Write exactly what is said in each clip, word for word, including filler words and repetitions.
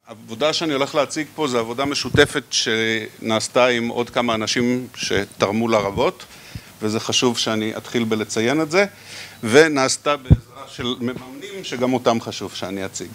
העבודה שאני הולך להציג פה זה עבודה משותפת שנעשתה עם עוד כמה אנשים שתרמו לה רבות, וזה חשוב שאני אתחיל בלציין את זה, ונעשתה בעזרה של מממנים שגם אותם חשוב שאני אציג.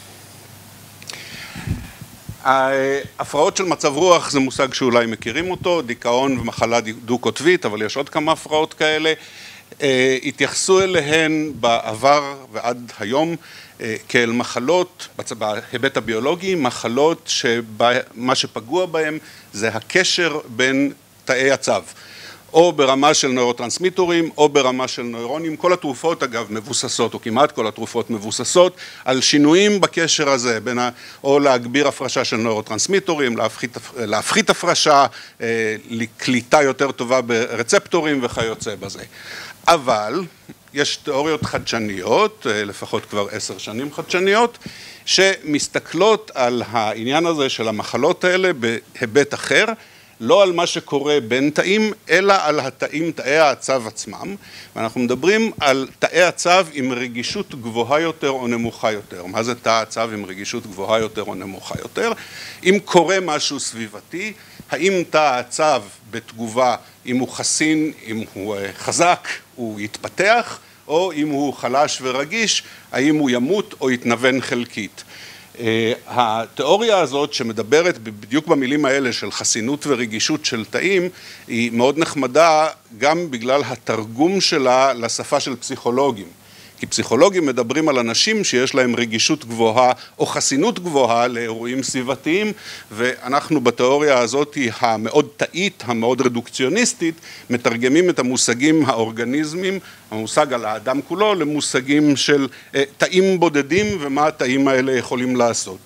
ההפרעות של מצב רוח זה מושג שאולי מכירים אותו, דיכאון ומחלה דו-קוטבית, אבל יש עוד כמה הפרעות כאלה. התייחסו אליהן בעבר ועד היום כאל מחלות, בהיבט הביולוגי, מחלות שמה שפגוע בהן זה הקשר בין תאי הצו, או ברמה של נוירוטרנסמיטורים, או ברמה של נוירונים. כל התרופות אגב מבוססות, או כמעט כל התרופות מבוססות, על שינויים בקשר הזה, בין ה... או להגביר הפרשה של נוירוטרנסמיטורים, להפחית, להפחית הפרשה, לקליטה יותר טובה ברצפטורים וכיוצא בזה. אבל יש תיאוריות חדשניות, לפחות כבר עשר שנים חדשניות, שמסתכלות על העניין הזה של המחלות האלה בהיבט אחר, לא על מה שקורה בין תאים, אלא על התאים, תאי הצו עצמם, ואנחנו מדברים על תאי הצו עם רגישות גבוהה יותר או נמוכה יותר. מה זה תא הצו עם רגישות גבוהה יותר או נמוכה יותר? אם קורה משהו סביבתי, האם תא הצו בתגובה, אם הוא חסין, אם הוא חזק, הוא יתפתח, או אם הוא חלש ורגיש, האם הוא ימות או יתנוון חלקית. התיאוריה הזאת שמדברת בדיוק במילים האלה של חסינות ורגישות של תאים, היא מאוד נחמדה גם בגלל התרגום שלה לשפה של פסיכולוגים. כי פסיכולוגים מדברים על אנשים שיש להם רגישות גבוהה או חסינות גבוהה לאירועים סביבתיים, ואנחנו בתיאוריה הזאת המאוד תאית, המאוד רדוקציוניסטית, מתרגמים את המושגים האורגניזמים, המושג על האדם כולו, למושגים של תאים בודדים ומה התאים האלה יכולים לעשות.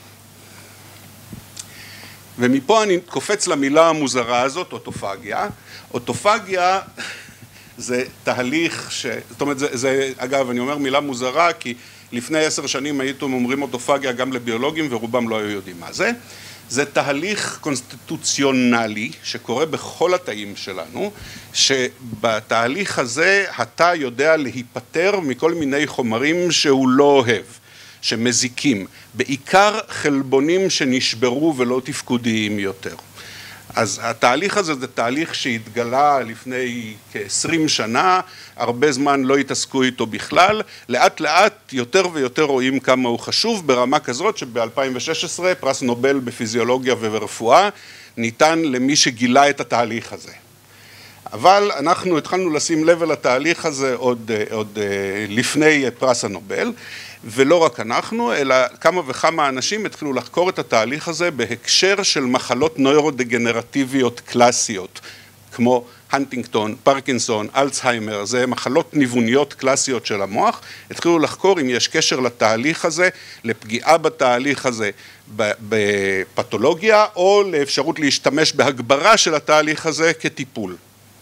ומפה אני קופץ למילה המוזרה הזאת, אוטופגיה. אוטופגיה זה תהליך ש... זאת אומרת, זה, זה, אגב, אני אומר מילה מוזרה, כי לפני עשר שנים הייתם אומרים אוטופגיה גם לביולוגים, ורובם לא היו יודעים מה זה. זה תהליך קונסטיטוציונלי שקורה בכל התאים שלנו, שבתהליך הזה התא יודע להיפטר מכל מיני חומרים שהוא לא אוהב, שמזיקים, בעיקר חלבונים שנשברו ולא תפקודיים יותר. אז התהליך הזה זה תהליך שהתגלה לפני כ-עשרים שנה, הרבה זמן לא התעסקו איתו בכלל, לאט לאט יותר ויותר רואים כמה הוא חשוב, ברמה כזאת שב-אלפיים ושש עשרה פרס נובל בפיזיולוגיה וברפואה ניתן למי שגילה את התהליך הזה. אבל אנחנו התחלנו לשים לב על התהליך הזה עוד, עוד לפני פרס הנובל, ולא רק אנחנו, אלא כמה וכמה אנשים התחילו לחקור את התהליך הזה בהקשר של מחלות נוירודגנרטיביות קלאסיות, כמו הנטינגטון, פרקינסון, אלצהיימר, זה מחלות ניווניות קלאסיות של המוח. התחילו לחקור אם יש קשר לתהליך הזה, לפגיעה בתהליך הזה בפתולוגיה, או לאפשרות להשתמש בהגברה של התהליך הזה כטיפול.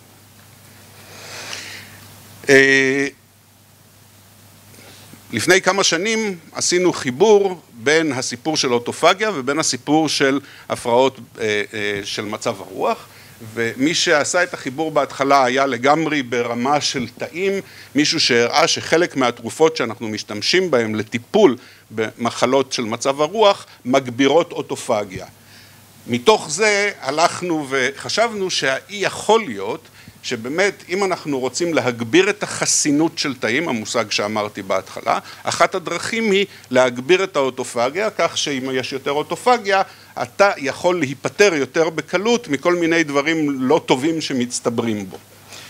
לפני כמה שנים עשינו חיבור בין הסיפור של אוטופגיה ובין הסיפור של הפרעות של מצב הרוח, ומי שעשה את החיבור בהתחלה היה לגמרי ברמה של תאים, מישהו שהראה שחלק מהתרופות שאנחנו משתמשים בהן לטיפול במחלות של מצב הרוח מגבירות אוטופגיה. מתוך זה הלכנו וחשבנו שהאי יכול להיות שבאמת אם אנחנו רוצים להגביר את החסינות של תאים, המושג שאמרתי בהתחלה, אחת הדרכים היא להגביר את האוטופגיה, כך שאם יש יותר אוטופגיה, אתה יכול להיפטר יותר בקלות מכל מיני דברים לא טובים שמצטברים בו.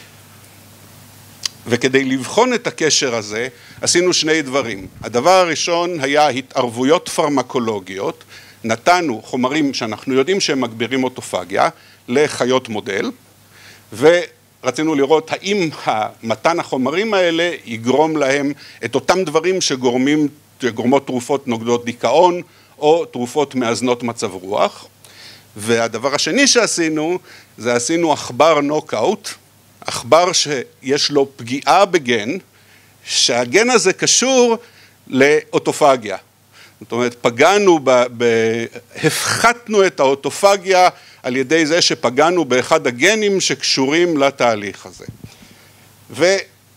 וכדי לבחון את הקשר הזה, עשינו שני דברים. הדבר הראשון היה התערבויות פרמקולוגיות, נתנו חומרים שאנחנו יודעים שהם מגבירים אוטופגיה לחיות מודל, ורצינו לראות האם מתן החומרים האלה יגרום להם את אותם דברים שגורמים, שגורמות תרופות נוגדות דיכאון, או תרופות מאזנות מצב רוח. והדבר השני שעשינו, זה עשינו עכבר נוקאוט, עכבר שיש לו פגיעה בגן, שהגן הזה קשור לאוטופגיה. זאת אומרת, פגענו, ב, ב, הפחתנו את האוטופגיה על ידי זה שפגענו באחד הגנים שקשורים לתהליך הזה.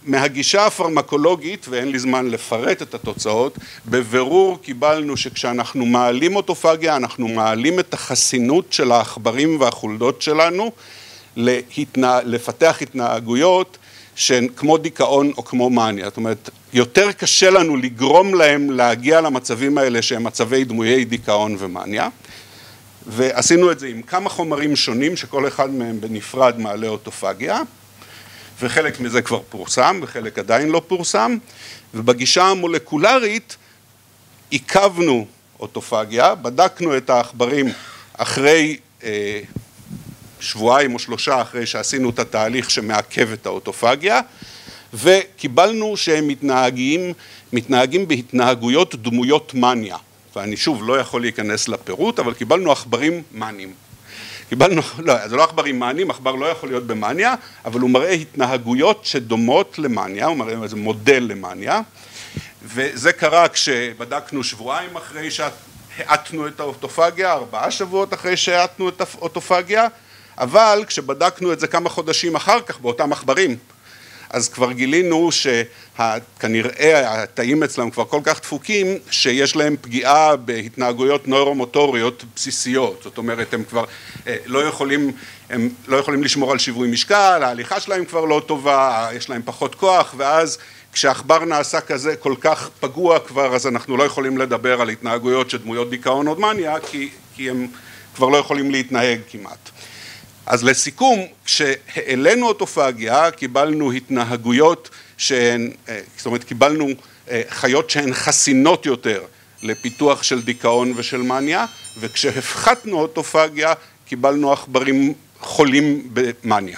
מהגישה הפרמקולוגית, ואין לי זמן לפרט את התוצאות, בבירור קיבלנו שכשאנחנו מעלים אוטופגיה, אנחנו מעלים את החסינות של העכברים והחולדות שלנו, להתנה... לפתח התנהגויות שהן כמו דיכאון או כמו מניה. זאת אומרת, יותר קשה לנו לגרום להם להגיע למצבים האלה שהם מצבי דמויי דיכאון ומניה. ועשינו את זה עם כמה חומרים שונים, שכל אחד מהם בנפרד מעלה אוטופגיה, וחלק מזה כבר פורסם, וחלק עדיין לא פורסם, ובגישה המולקולרית עיכבנו אוטופגיה, בדקנו את העכברים אחרי אה, שבועיים או שלושה אחרי שעשינו את התהליך שמעכב את האוטופגיה, וקיבלנו שהם מתנהגים, מתנהגים בהתנהגויות דמויות מניה. ואני שוב לא יכול להיכנס לפירוט, אבל קיבלנו עכברים מניים. קיבלנו, לא, זה לא עכברים מניים, עכבר לא יכול להיות במניה, אבל הוא מראה התנהגויות שדומות למניה, הוא מראה איזה מודל למניה, וזה קרה כשבדקנו שבועיים אחרי שהאטנו את האוטופגיה, ארבעה שבועות אחרי שהאטנו את האוטופגיה, אבל כשבדקנו את זה כמה חודשים אחר כך באותם עכברים, אז כבר גילינו שכנראה התאים אצלם כבר כל כך דפוקים, שיש להם פגיעה בהתנהגויות נוירומוטוריות בסיסיות. זאת אומרת, הם כבר לא יכולים, הם לא יכולים לשמור על שיווי משקל, ההליכה שלהם כבר לא טובה, יש להם פחות כוח, ואז כשהעכבר נעשה כזה כל כך פגוע כבר, אז אנחנו לא יכולים לדבר על התנהגויות שדמויות דיכאון או מניה, כי, כי הם כבר לא יכולים להתנהג כמעט. אז לסיכום, כשהעלינו אוטופגיה, קיבלנו התנהגויות שהן, זאת אומרת, קיבלנו חיות שהן חסינות יותר לפיתוח של דיכאון ושל מניה, וכשהפחתנו אוטופגיה, קיבלנו עכברים חולים במניה.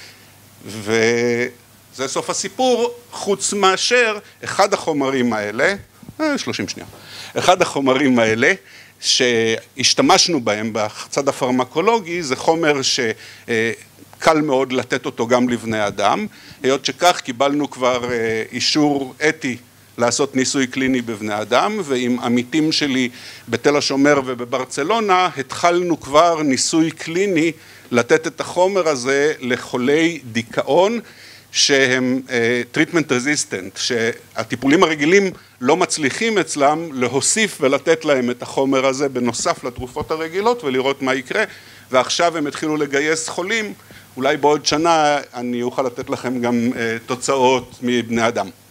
וזה סוף הסיפור, חוץ מאשר אחד החומרים האלה, שלושים שניה, אחד החומרים האלה, שהשתמשנו בהם בצד הפרמקולוגי, זה חומר שקל מאוד לתת אותו גם לבני אדם, היות שכך קיבלנו כבר אישור אתי לעשות ניסוי קליני בבני אדם, ועם עמיתים שלי בתל השומר ובברצלונה התחלנו כבר ניסוי קליני לתת את החומר הזה לחולי דיכאון, שהם treatment resistant, שהטיפולים הרגילים לא מצליחים אצלם להוסיף ולתת להם את החומר הזה בנוסף לתרופות הרגילות ולראות מה יקרה, ועכשיו הם התחילו לגייס חולים, אולי בעוד שנה אני אוכל לתת לכם גם תוצאות מבני אדם.